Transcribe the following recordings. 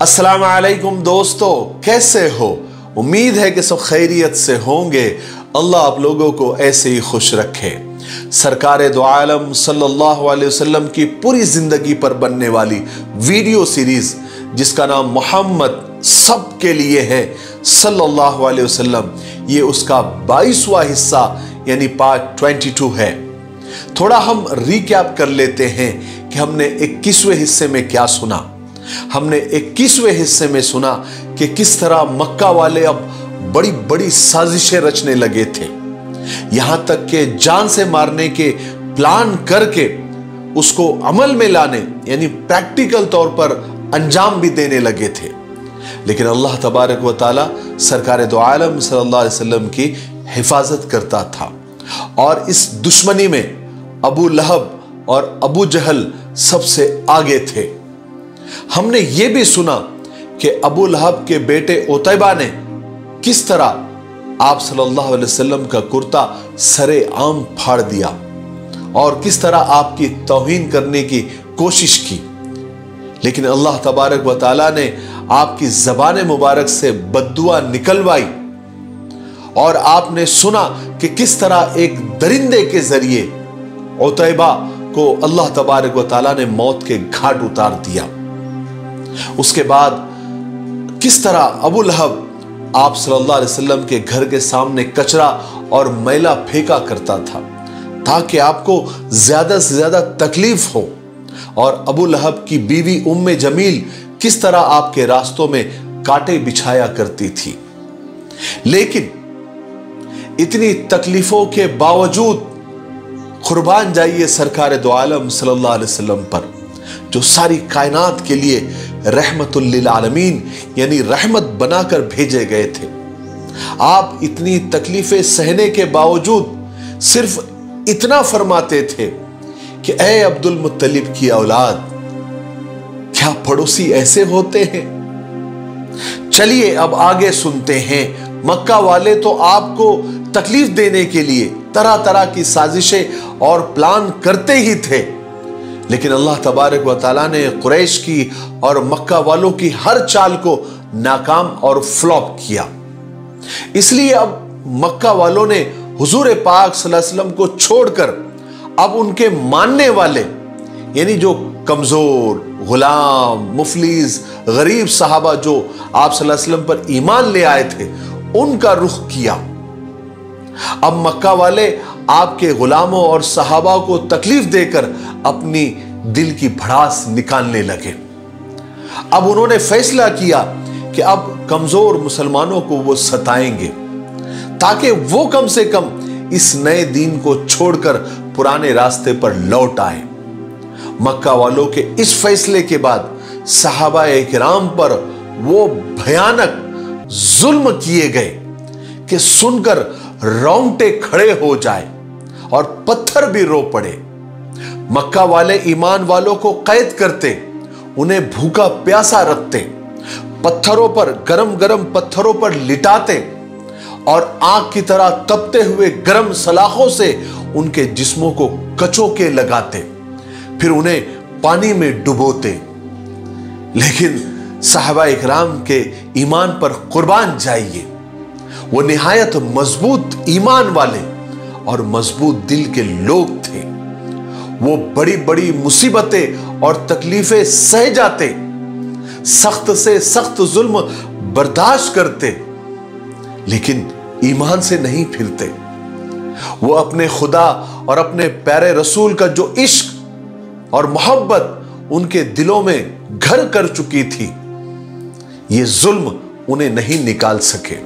अस्सलामु अलैकुम दोस्तों, कैसे हो? उम्मीद है कि सब खैरियत से होंगे। अल्लाह आप लोगों को ऐसे ही खुश रखे। सरकारे दो आलम सल्लल्लाहु अलैहि वसल्लम की पूरी जिंदगी पर बनने वाली वीडियो सीरीज जिसका नाम मोहम्मद सबके लिए है सल्लल्लाहु अलैहि वसल्लम, ये उसका 22वां हिस्सा यानी पार्ट 22 है। थोड़ा हम रिकैप कर लेते हैं कि हमने 21वें हिस्से में क्या सुना। हमने 21वें हिस्से में सुना कि किस तरह मक्का वाले अब बड़ी बड़ी साजिशें रचने लगे थे, यहां तक कि जान से मारने के प्लान करके उसको अमल में लाने यानी प्रैक्टिकल तौर पर अंजाम भी देने लगे थे। लेकिन अल्लाह तबारक व तआला सरकारे दो आलम सल्लल्लाहु अलैहि वसल्लम की हिफाजत करता था और इस दुश्मनी में अबू लहब और अबू जहल सबसे आगे थे। हमने यह भी सुना कि अबू लहब के बेटे उतैबा ने किस तरह आप सल्लल्लाहु अलैहि वसल्लम का कुर्ता सरे आम फाड़ दिया और किस तरह आपकी तौहीन करने की कोशिश की। लेकिन अल्लाह तबारक व तआला ने आपकी ज़बान मुबारक से बद्दुआ निकलवाई और आपने सुना कि किस तरह एक दरिंदे के जरिए उतैबा को अल्लाह तबारक व तआला ने मौत के घाट उतार दिया। उसके बाद किस तरह अबू लहब आप सल्लल्लाहु अलैहि वसल्लम के घर के सामने कचरा और मैला फेंका करता था ताकि आपको ज्यादा से ज्यादा तकलीफ हो, और अबू लहब की बीवी उम्मे जमील किस तरह आपके रास्तों में कांटे बिछाया करती थी। लेकिन इतनी तकलीफों के बावजूद कुर्बान जाइए सरकारे दो आलम सल्लल्लाहु अलैहि वसल्लम पर, जो सारी कायनात के लिए रहमतुल लिल आलमीन यानी रहमत बनाकर भेजे गए थे। आप इतनी तकलीफें सहने के बावजूद सिर्फ इतना फरमाते थे कि ऐ अब्दुल मुत्तलिब की औलाद, क्या पड़ोसी ऐसे होते हैं? चलिए अब आगे सुनते हैं। मक्का वाले तो आपको तकलीफ देने के लिए तरह तरह की साजिशें और प्लान करते ही थे, लेकिन अल्लाह तबारक व तआला ने कुरैश की और मक्का वालों की हर चाल को नाकाम और फ्लॉप किया। इसलिए अब मक्का वालों ने हुजूर पाक सल्लल्लाहु अलैहि वसल्लम को छोड़कर अब उनके मानने वाले यानी जो कमजोर, गुलाम, मुफलिस, गरीब सहाबा जो आप सल्लल्लाहु अलैहि वसल्लम पर ईमान ले आए थे उनका रुख किया। अब मक्का वाले आपके गुलामों और सहाबा को तकलीफ देकर अपनी दिल की भड़ास निकालने लगे। अब उन्होंने फैसला किया कि अब कमजोर मुसलमानों को वो सताएंगे ताकि वो कम से कम इस नए दीन को छोड़कर पुराने रास्ते पर लौट आए। मक्का वालों के इस फैसले के बाद सहाबा किराम पर वो भयानक जुल्म किए गए कि सुनकर रोंगटे खड़े हो जाए और पत्थर भी रो पड़े। मक्का वाले ईमान वालों को कैद करते, उन्हें भूखा प्यासा रखते, पत्थरों पर गरम गरम पत्थरों पर लिटाते और आग की तरह तपते हुए गरम सलाखों से उनके जिस्मों को कचोके लगाते, फिर उन्हें पानी में डुबोते। लेकिन साहबा इकराम के ईमान पर कुर्बान जाइए, वो निहायत मजबूत ईमान वाले और मजबूत दिल के लोग थे। वो बड़ी बड़ी मुसीबतें और तकलीफें सह जाते, सख्त से सख्त जुल्म बर्दाश्त करते, लेकिन ईमान से नहीं फिरते। वो अपने खुदा और अपने प्यारे रसूल का जो इश्क और मोहब्बत उनके दिलों में घर कर चुकी थी, ये जुल्म उन्हें नहीं निकाल सके।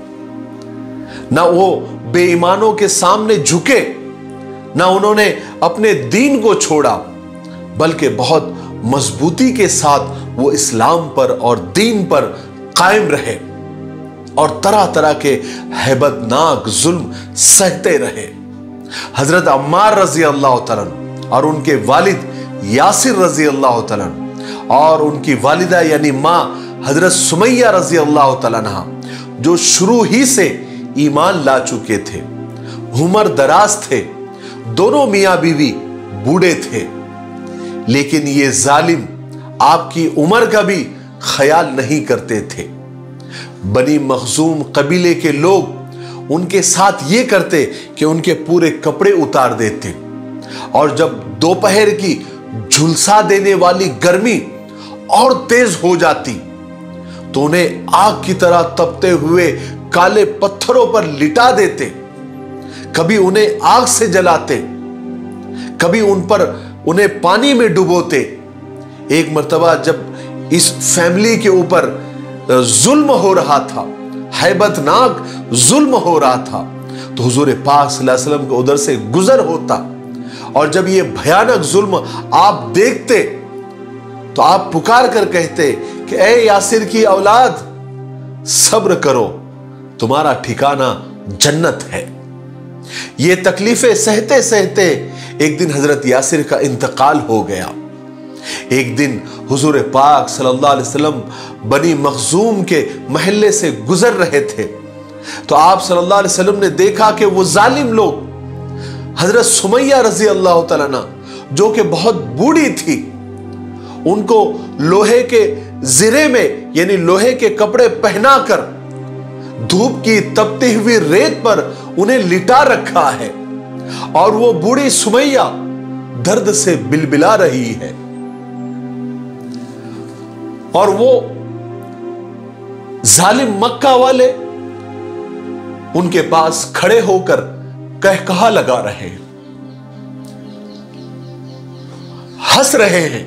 ना वो बेईमानों के सामने झुके, ना उन्होंने अपने दीन को छोड़ा, बल्कि बहुत मजबूती के साथ वो इस्लाम पर और दीन पर कायम रहे और तरह तरह के हैबतनाक जुल्म सहते रहे। हजरत अम्मार रजी अल्लाह तआला और उनके वालिद यासिर रजी अल्लाह तआला और उनकी वालिदा यानी मां हजरत सुमैया रजी अल्लाह तआला अन्हा, जो शुरू ही से ईमान ला चुके थे, उम्र दराज थे, दोनों मियां बीवी बूढ़े थे, लेकिन ये जालिम आपकी उम्र का भी ख्याल नहीं करते थे। बनी मखजूम कबीले के लोग उनके साथ ये करते कि उनके पूरे कपड़े उतार देते, और जब दोपहर की झुलसा देने वाली गर्मी और तेज हो जाती तो उन्हें आग की तरह तपते हुए काले पत्थरों पर लिटा देते। कभी उन्हें आग से जलाते, कभी उन्हें पानी में डुबोते। एक मर्तबा जब इस फैमिली के ऊपर जुल्म हो रहा था, हैबतनाक जुल्म हो रहा था, तो हुजूर पाक सल्लल्लाहु अलैहि वसल्लम को उधर से गुजर होता, और जब ये भयानक जुल्म आप देखते तो आप पुकार कर कहते कि ए यासिर की औलाद, सब्र करो, तुम्हारा ठिकाना जन्नत है। ये तकलीफें सहते सहते एक दिन हजरत यासिर का इंतकाल हो गया। एक दिन हुजूर पाक सल्लल्लाहु अलैहि वसल्लम बनी मखजूम के महल्ले से गुजर रहे थे, तो आप सल्लल्लाहु अलैहि वसल्लम ने देखा कि वो जालिम लोग हजरत सुमैया रजी अल्लाह तआला अन्हा, जो कि बहुत बूढ़ी थी, उनको लोहे के जिरे में यानी लोहे के कपड़े पहनाकर धूप की तपती हुई रेत पर उन्हें लिटा रखा है, और वो बूढ़ी सुमैया दर्द से बिलबिला रही है, और वो जालिम मक्का वाले उनके पास खड़े होकर कहकहा लगा रहे हैं, हंस रहे हैं।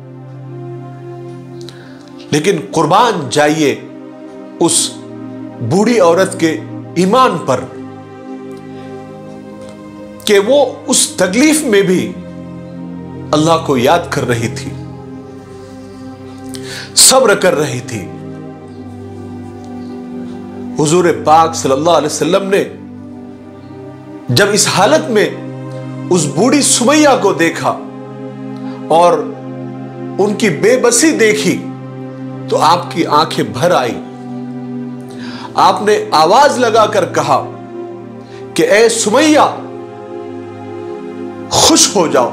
लेकिन कुर्बान जाइए उस बूढ़ी औरत के ईमान पर कि वो उस तकलीफ में भी अल्लाह को याद कर रही थी, सब्र कर रही थी। हुजूर पाक सल्लल्लाहु अलैहि वसल्लम ने जब इस हालत में उस बूढ़ी सुमैया को देखा और उनकी बेबसी देखी तो आपकी आंखें भर आई। आपने आवाज लगाकर कहा कि ए सुमैया, खुश हो जाओ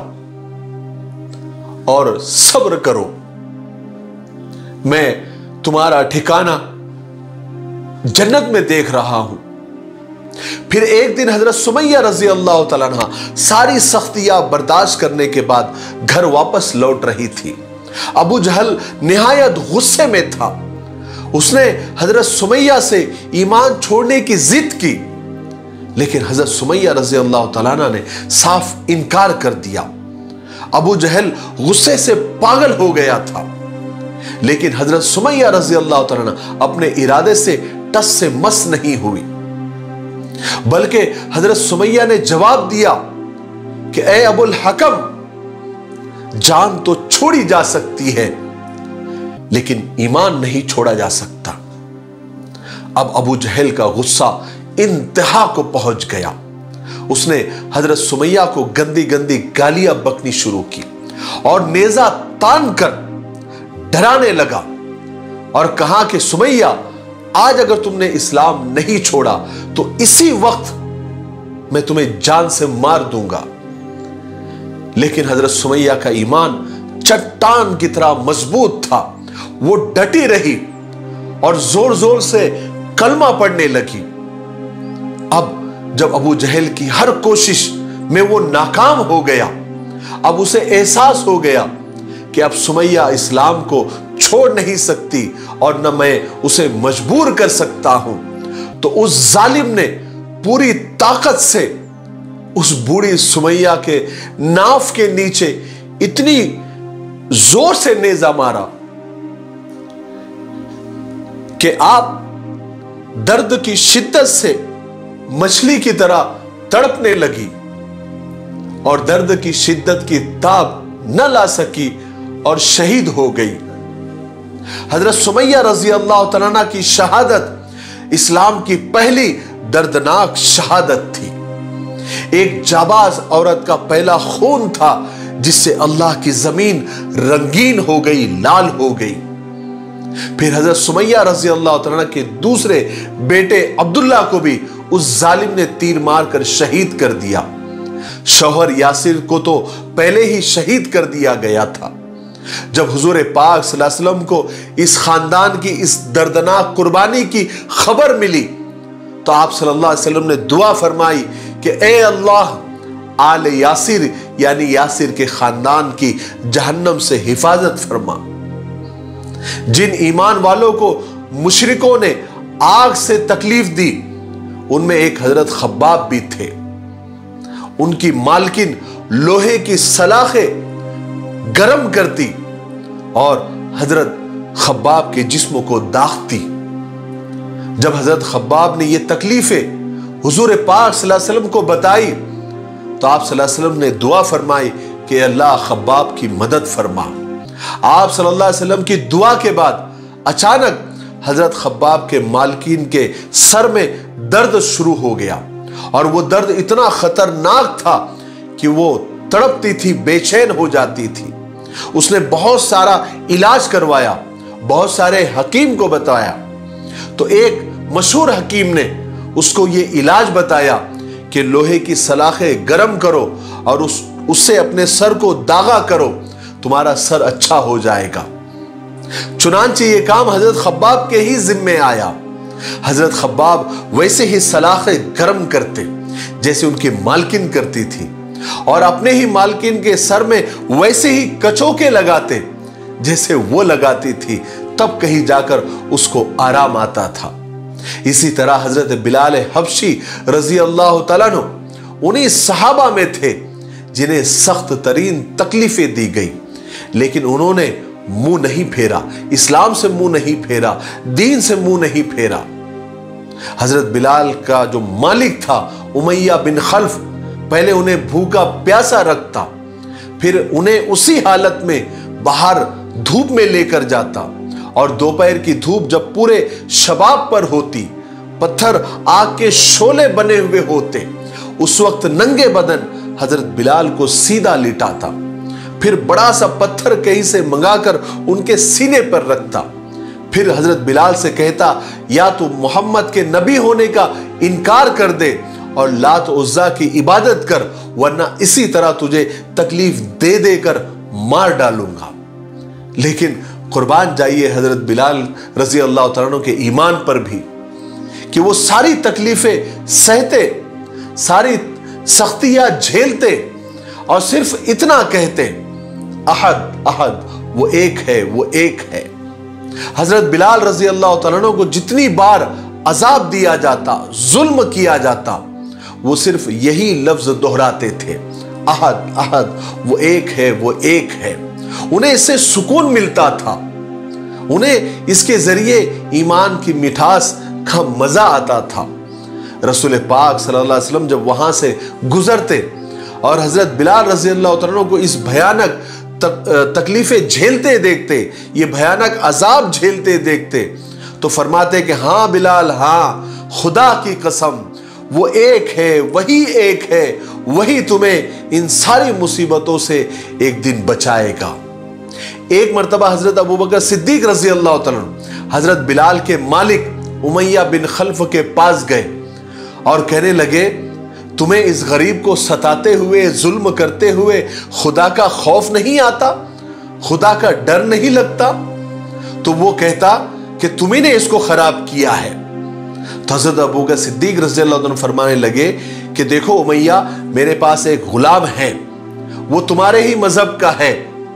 और सब्र करो, मैं तुम्हारा ठिकाना जन्नत में देख रहा हूं। फिर एक दिन हजरत सुमैया रजी अल्लाह तआला अन्हा सारी सख्तियां बर्दाश्त करने के बाद घर वापस लौट रही थी। अबू जहल निहायत गुस्से में था। उसने हजरत सुमैया से ईमान छोड़ने की जिद की, लेकिन हजरत सुमैया रजी अल्लाह तआला अन्हा ने साफ इनकार कर दिया। अबू जहल गुस्से से पागल हो गया था, लेकिन हजरत सुमैया रजी अल्लाह तआला अन्हा अपने इरादे से टस से मस नहीं हुई, बल्कि हजरत सुमैया ने जवाब दिया कि ए अबुल हकम, जान तो छोड़ी जा सकती है लेकिन ईमान नहीं छोड़ा जा सकता। अब अबू जहल का गुस्सा इंतहा को पहुंच गया। उसने हजरत सुमैया को गंदी गंदी गालियां बकनी शुरू की और नेजा तान कर डराने लगा और कहा कि सुमैया, आज अगर तुमने इस्लाम नहीं छोड़ा तो इसी वक्त मैं तुम्हें जान से मार दूंगा। लेकिन हजरत सुमैया का ईमान चट्टान की तरह मजबूत था। वो डटी रही और जोर जोर से कलमा पढ़ने लगी। अब जब अबू जहल की हर कोशिश में वो नाकाम हो गया, अब उसे एहसास हो गया कि अब सुमैया इस्लाम को छोड़ नहीं सकती और न मैं उसे मजबूर कर सकता हूं, तो उस जालिम ने पूरी ताकत से उस बूढ़ी सुमैया के नाफ के नीचे इतनी जोर से नेजा मारा कि आप दर्द की शिद्दत से मछली की तरह तड़पने लगी और दर्द की शिद्दत की ताब न ला सकी और शहीद हो गई। हजरत सुमैया रजी अल्लाह तआला अन्हा की शहादत इस्लाम की पहली दर्दनाक शहादत थी। एक जाबाज औरत का पहला खून था जिससे अल्लाह की जमीन रंगीन हो गई, लाल हो गई। फिर हजरत सुमैया रजी अल्लाह तआला अन्हा के दूसरे बेटे अब्दुल्ला को भी उस जालिम ने तीर मारकर शहीद कर दिया। शौहर यासिर को तो पहले ही शहीद कर दिया गया था। जब हुजूर पाक सल्लल्लाहु अलैहि वसल्लम को इस खानदान की इस दर्दनाक कुर्बानी की खबर मिली तो आप सल्लल्लाहु अलैहि वसल्लम ने दुआ फरमाई कि ए अल्लाह, आले यासिर यानी यासिर के खानदान की जहन्नम से हिफाजत फरमा। जिन ईमान वालों को मुशरिकों ने आग से तकलीफ दी उनमें एक हजरत खब्बाब भी थे। उनकी मालकिन लोहे की सलाखें गरम करती और हजरत खब्बाब के जिस्म को दागती। जब हजरत खब्बाब ने यह तकलीफें हुजूर पाक सल्लल्लाहु अलैहि वसल्लम को बताई तो आप सल्लल्लाहु अलैहि वसल्लम ने दुआ फरमाई कि अल्लाह खब्बाब की मदद फरमा। आप सल्लल्लाहु अलैहि वसल्लम की दुआ के बाद अचानक हजरत खब्बाब के मालकिन के सर में दर्द शुरू हो गया और वो दर्द इतना खतरनाक था कि वो तड़पती थी, बेचैन हो जाती थी। उसने बहुत सारा इलाज करवाया, बहुत सारे हकीम को बताया तो एक मशहूर हकीम ने उसको ये इलाज बताया कि लोहे की सलाखें गरम करो और उससे अपने सर को दागा करो, तुम्हारा सर अच्छा हो जाएगा। चुनांचे ये काम हजरत खब्बाब के ही जिम्मे आया। हजरत खब्बाब वैसे ही सलाखें गरम करते जैसे उनकी मालकिन करती थी और अपने ही मालकिन के सर में वैसे ही कचोके लगाते जैसे वो लगाती थी, तब कहीं जाकर उसको आराम आता था। इसी तरह हजरत बिलाल हबशी रजी अल्लाह तआला अन्हु उन्हीं सहाबा में थे जिन्हें सख्त तरीन तकलीफें दी गई, लेकिन उन्होंने मुंह नहीं फेरा, इस्लाम से मुंह नहीं फेरा, दीन से मुंह नहीं फेरा। हजरत बिलाल का जो मालिक था उमैया बिन खल्फ पहले उन्हें भूखा प्यासा रखता, फिर उन्हें उसी हालत में बाहर धूप में लेकर जाता और दोपहर की धूप जब पूरे शबाब पर होती, पत्थर आग के शोले बने हुए होते, उस वक्त नंगे बदन हजरत बिलाल को सीधा लिटाता, फिर बड़ा सा पत्थर कहीं से मंगाकर उनके सीने पर रखता, फिर हजरत बिलाल से कहता या तू मोहम्मद के नबी होने का इनकार कर दे और लात उज्जा की इबादत कर, वरना इसी तरह तुझे तकलीफ दे देकर मार डालूंगा। लेकिन कुर्बान जाइए हजरत बिलाल रजी अल्लाह तआला अन्हु के ईमान पर भी कि वो सारी तकलीफें सहते, सारी सख्तियां झेलते और सिर्फ इतना कहते अहद अहद, वो एक है, वो एक है। हजरत बिलाल रजी अल्लाह तआला अन्हु को जितनी बार अजाब दिया जाता, जुल्म किया जाता, वो सिर्फ यही लफ्ज दोहराते थे अहद अहद, वो एक है, वो एक है। उन्हें इससे सुकून मिलता था, उन्हें इसके जरिए ईमान की मिठास का मजा आता था। रसूल पाक सल्लल्लाहु अलैहि वसल्लम जब वहां से गुजरते और हजरत बिलाल रजी अल्लाह तआला अन्हु को इस भयानक तकलीफें झेलते देखते, ये भयानक अजाब झेलते देखते, तो फरमाते कि हाँ बिलाल, हाँ खुदा की कसम, वो एक है, वही एक है, वही तुम्हें इन सारी मुसीबतों से एक दिन बचाएगा। एक मर्तबा हजरत अबू बकर सिद्दीक रजी अल्लाह तआला अन्हु हजरत बिलाल के मालिक उमैया बिन खल्फ के पास गए और कहने लगे तुम्हें इस गरीब को सताते हुए, जुल्म करते हुए खुदा का खौफ नहीं आता, खुदा का डर नहीं लगता? तो वो कहता कि तुम्ही ने इसको खराब किया है। तो हजरत अबू बकर सिद्दीक रज़ी अल्लाह अन्हु फरमाने लगे कि देखो उमैया, मेरे पास एक गुलाम है, वो तुम्हारे ही मजहब का है,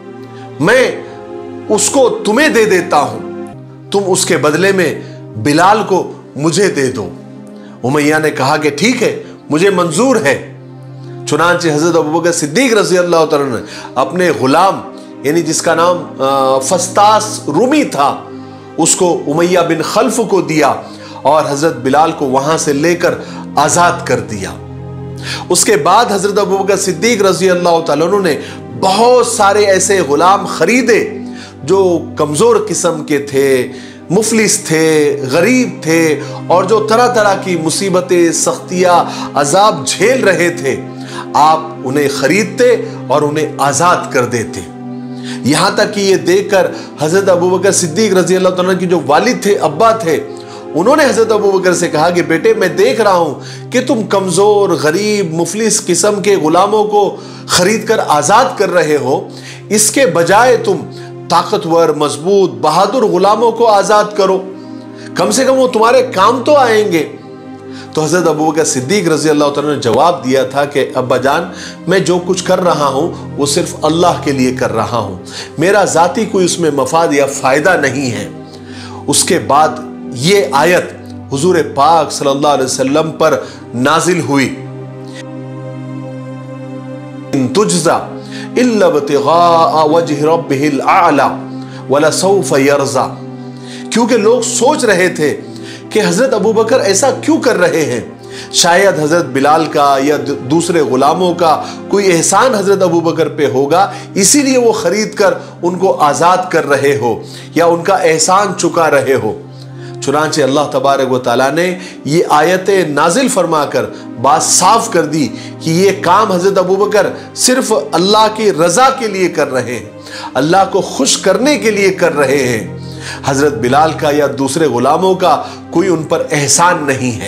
मैं उसको तुम्हें दे देता हूं, तुम उसके बदले में बिलाल को मुझे दे दो। उमैया ने कहा कि ठीक है, मुझे मंजूर है। चुनांचे हजरत अबू बकर सिद्दीक रज़ी अल्लाह तआला ने अपने गुलाम यानी जिसका नाम फस्तास रूमी था, उसको उमैया बिन खल्फ को दिया और हजरत बिलाल को वहां से लेकर आजाद कर दिया। उसके बाद हजरत अबू बकर सिद्दीक रज़ी अल्लाह तआला अन्हु ने बहुत सारे ऐसे गुलाम खरीदे जो कमजोर किस्म के थे, मुफलिस थे, गरीब थे और जो तरह तरह की मुसीबतें, सख्तियां, अजाब झेल रहे थे। आप उन्हें खरीदते और उन्हें आजाद कर देते। यहां तक कि ये देखकर हजरत अबू बकर सिद्दीक रज़ी अल्लाह तआला की जो वालिद थे, अब्बा थे, उन्होंने हजरत अबू बकर से कहा कि बेटे, मैं देख रहा हूं कि तुम कमजोर, गरीब, मुफलिस किस्म के गुलामों को खरीद कर आजाद कर रहे हो, इसके बजाय तुम ताकतवर, मजबूत, बहादुर गुलामों को आजाद करो, कम से कम वो तुम्हारे काम तो आएंगे। तो हजरत अबू बकर सिद्दीक रजी अल्लाह तआला ने जवाब दिया था कि अब्बा जान, मैं जो कुछ कर रहा हूं वो सिर्फ अल्लाह के लिए कर रहा हूं, मेरा जाती कोई उसमें मफाद या फायदा नहीं है। उसके बाद ये आयत हुजूर पाक सल्लल्लाहु अलैहि वसल्लम पर नाजिल हुई, इन तुजज़ा इल्ला बितिग़ा वजहि रब्बिहिल आला वलसौफ यरज़ा। क्योंकि लोग सोच रहे थे कि हजरत अबू बकर ऐसा क्यों कर रहे हैं, शायद हजरत बिलाल का या दूसरे गुलामों का कोई एहसान हजरत अबू बकर पे होगा, इसीलिए वो खरीद कर उनको आज़ाद कर रहे हो या उनका एहसान चुका रहे हो। चुनांचे अल्लाह तबारक व तआला ने ये आयतें नाजिल फरमाकर बात साफ कर दी कि ये काम हजरत अबू बकर सिर्फ अल्लाह की रजा के लिए कर रहे हैं, अल्लाह को खुश करने के लिए कर रहे हैं। हजरत बिलाल का या दूसरे गुलामों का कोई उन पर एहसान नहीं है।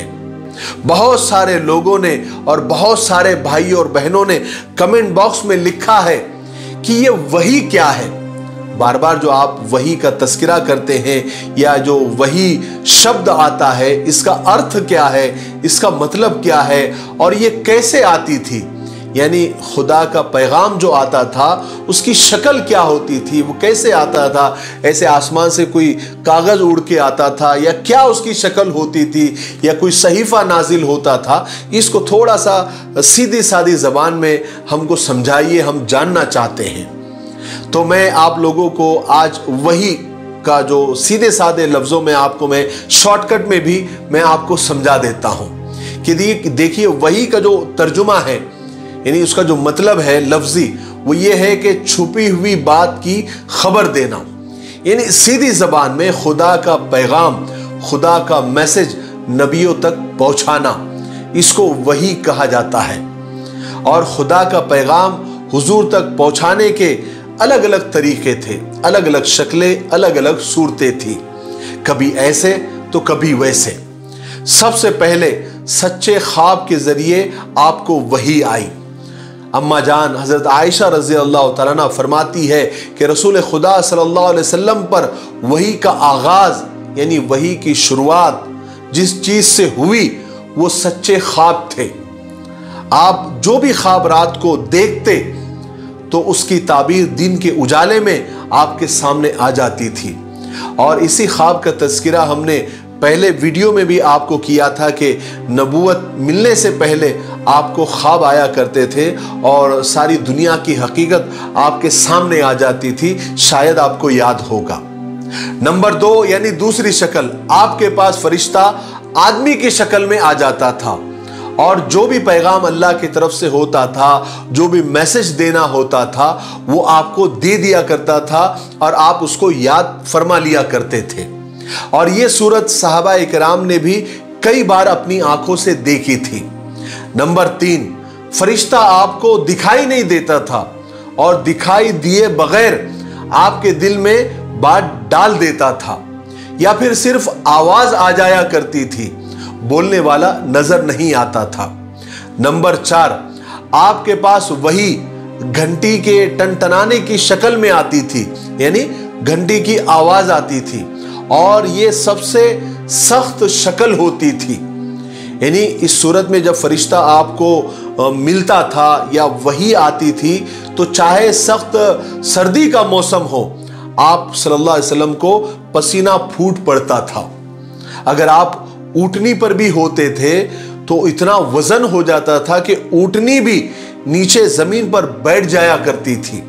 बहुत सारे लोगों ने और बहुत सारे भाई और बहनों ने कमेंट बॉक्स में लिखा है कि ये वही क्या है। बार बार जो आप वही का तस्करा करते हैं या जो वही शब्द आता है, इसका अर्थ क्या है, इसका मतलब क्या है और ये कैसे आती थी, यानी खुदा का पैगाम जो आता था उसकी शक्ल क्या होती थी, वो कैसे आता था, ऐसे आसमान से कोई कागज उड़ के आता था या क्या उसकी शक्ल होती थी या कोई सहीफा नाजिल होता था, इसको थोड़ा सा सीधी सादी जबान में हमको समझाइए, हम जानना चाहते हैं। तो मैं आप लोगों को आज वही का जो सीधे सादे लफ्जों में आपको मैं शॉर्टकट में भी मैं आपको समझा देता हूं कि देखिए वही का जो तर्जुमा है, यानी उसका जो मतलब है लफ्जी, वो ये है कि छुपी हुई बात की खबर देना, यानी सीधी जबान में खुदा का पैगाम, खुदा का मैसेज नबियों तक पहुंचाना, इसको वही कहा जाता है। और खुदा का पैगाम हुजूर तक पहुंचाने के अलग अलग तरीके थे, अलग अलग शक्लें, अलग अलग सूरतें थी, कभी ऐसे तो कभी वैसे। सबसे पहले सच्चे ख्वाब के जरिए आपको वही आई। अम्मा जान हजरत आयशा रजी अल्लाह तआला अन्हा फरमाती है कि रसूल खुदा सल्लल्लाहु अलैहि वसल्लम पर वही का आगाज यानी वही की शुरुआत जिस चीज से हुई वो सच्चे ख्वाब थे। आप जो भी ख्वाब रात को देखते तो उसकी ताबीर दिन के उजाले में आपके सामने आ जाती थी। और इसी ख्वाब का तज़किरा हमने पहले वीडियो में भी आपको किया था कि नबूवत मिलने से पहले आपको ख्वाब आया करते थे और सारी दुनिया की हकीकत आपके सामने आ जाती थी, शायद आपको याद होगा। नंबर 2 यानी दूसरी शक्ल, आपके पास फरिश्ता आदमी की शक्ल में आ जाता था और जो भी पैगाम अल्लाह की तरफ से होता था, जो भी मैसेज देना होता था, वो आपको दे दिया करता था और आप उसको याद फरमा लिया करते थे। और ये सूरत सहाबा इकराम ने भी कई बार अपनी आंखों से देखी थी। नंबर 3, फरिश्ता आपको दिखाई नहीं देता था और दिखाई दिए बगैर आपके दिल में बात डाल देता था या फिर सिर्फ आवाज आ जाया करती थी, बोलने वाला नजर नहीं आता था। नंबर 4, आपके पास वही घंटी के टनटनाने की शक्ल में आती थी, यानी घंटी की आवाज आती थी और ये सबसे सख्त शक्ल होती थी। यानी इस सूरत में जब फरिश्ता आपको मिलता था या वही आती थी तो चाहे सख्त सर्दी का मौसम हो, आप सल्लल्लाहु अलैहि वसल्लम को पसीना फूट पड़ता था। अगर आप ऊँटनी पर भी होते थे तो इतना वजन हो जाता था कि ऊँटनी भी नीचे जमीन पर बैठ जाया करती थी।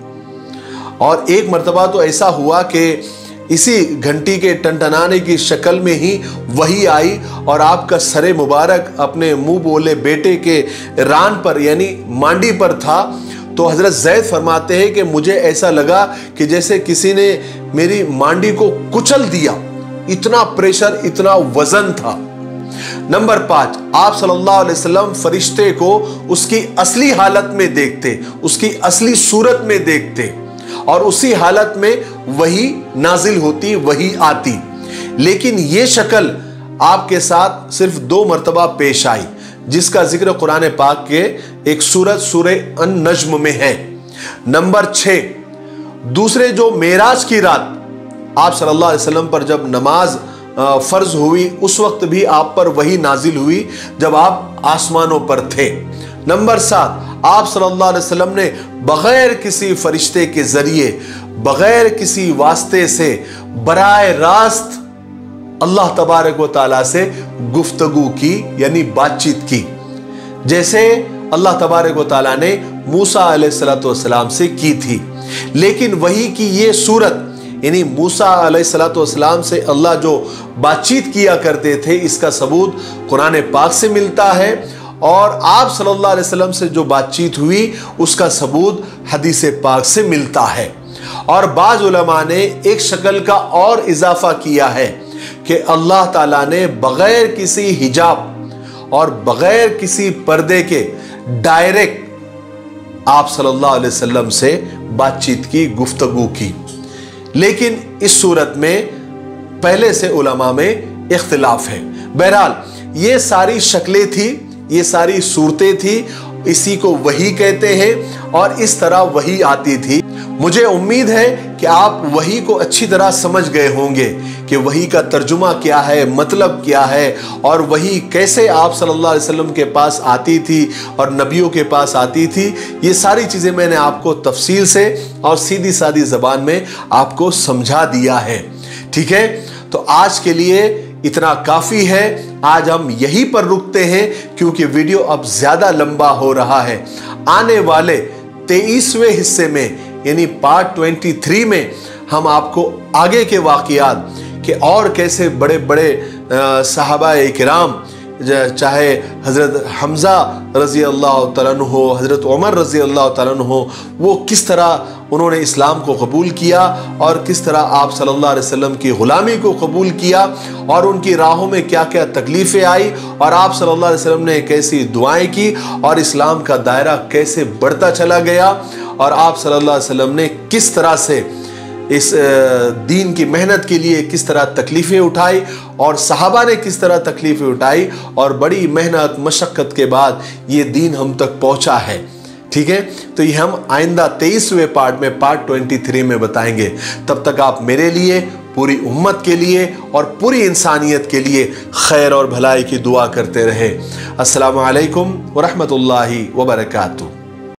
और एक मर्तबा तो ऐसा हुआ कि इसी घंटी के टनटनाने की शक्ल में ही वही आई और आपका सरे मुबारक अपने मुंह बोले बेटे के रान पर यानी मांडी पर था। तो हजरत जैद फरमाते हैं कि मुझे ऐसा लगा कि जैसे किसी ने मेरी मांडी को कुचल दिया, इतना प्रेशर, इतना वजन था। नंबर 5, आप सल्लल्लाहु अलैहि वसल्लम फरिश्ते को उसकी असली हालत में देखते, उसकी असली सूरत में देखते और उसी हालत में वही नाजिल होती, वही आती। लेकिन ये शक्ल आपके साथ सिर्फ 2 मरतबा पेश आई, जिसका जिक्र कुरान पाक के एक सूरत सूरह अन-नज्म में है। नंबर 6, दूसरे जो मेराज की रात आप सल्लल्लाहु अलैहि वसल्लम पर जब नमाज फर्ज हुई, उस वक्त भी आप पर वही नाजिल हुई जब आप आसमानों पर थे। नंबर 7, आप सल्लल्लाहु अलैहि वसल्लम ने बगैर किसी फरिश्ते के जरिए, बगैर किसी वास्ते से बराए रास्त अल्लाह तबारक व तआला से गुफ्तगू की, यानी बातचीत की, जैसे अल्लाह तबारक व तआला ने मूसा अलैहिस्सलातु वस्सलाम से की थी। लेकिन वही की ये सूरत, यानी मूसा अलैहिस्सलातु वस्सलाम से अल्लाह जो बातचीत किया करते थे, इसका सबूत कुरान पाक से मिलता है, और आप सल्लल्लाहु अलैहि वसल्लम से जो बातचीत हुई उसका सबूत हदीस पाक से मिलता है। और बाज़ उलमा ने एक शक्ल का और इजाफा किया है कि अल्लाह ताला ने बगैर किसी हिजाब और बगैर किसी पर्दे के डायरेक्ट आप सल्लल्लाहु अलैहि वसल्लम से बातचीत की, गुफ्तगू की। लेकिन इस सूरत में पहले से उलमा में इख्तिलाफ है। बहरहाल ये सारी शक्लें थी, ये सारी सूरतें थी, इसी को वही कहते हैं और इस तरह वही आती थी। मुझे उम्मीद है कि आप वही को अच्छी तरह समझ गए होंगे कि वही का तर्जुमा क्या है, मतलब क्या है, और वही कैसे आप सल्लल्लाहु अलैहि वसल्लम के पास आती थी और नबियों के पास आती थी। ये सारी चीज़ें मैंने आपको तफसील से और सीधी सादी ज़बान में आपको समझा दिया है। ठीक है, तो आज के लिए इतना काफ़ी है। आज हम यहीं पर रुकते हैं क्योंकि वीडियो अब ज़्यादा लंबा हो रहा है। आने वाले 23वें हिस्से में यानी पार्ट 23 में हम आपको आगे के वाक़ियात के और कैसे बड़े बड़े सहाबाए किराम, चाहे हज़रत हमज़ा रज़ी अल्लाह तआला अन्हु हो, हज़रत उमर रज़ी अल्लाह तआला अन्हु हो, वो किस तरह उन्होंने इस्लाम को कबूल किया और किस तरह आप सल्लल्लाहु अलैहि वसल्लम की ग़ुलामी को कबूल किया और उनकी राहों में क्या क्या तकलीफ़ें आई और आप सल्लल्लाहु अलैहि वसल्लम ने कैसी दुआएं की और इस्लाम का दायरा कैसे बढ़ता चला गया और आप सल्लल्लाहु अलैहि वसल्लम ने किस तरह से इस दीन की मेहनत के लिए किस तरह तकलीफ़ें उठाई और सहाबा ने किस तरह तकलीफ़ें उठाई और बड़ी मेहनत मशक्क़त के बाद ये दीन हम तक पहुँचा है। ठीक है, तो ये हम आइंदा 23वें पार्ट में, पार्ट 23 में बताएंगे। तब तक आप मेरे लिए, पूरी उम्मत के लिए और पूरी इंसानियत के लिए खैर और भलाई की दुआ करते रहे। अस्सलामु अलैकुम व रहमतुल्लाहि व बरकातुहू।